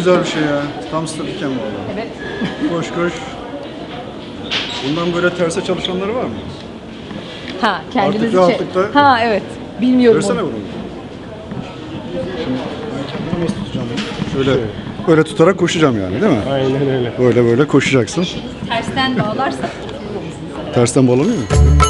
güzel bir şey ya. Tam stabiken valla. Evet. Koş koş. Bundan böyle terse çalışanları var mı? Ha, kendinizi Artık rahatlıkla- Ha, evet. Bilmiyorum Versene onu. bunu. Şimdi ben kendimi nasıl tutacağım bunu? Şöyle böyle tutarak koşacağım yani değil mi? Aynen öyle. Böyle böyle koşacaksın. Tersten bağlarsak. Tersten bağlanıyor mu?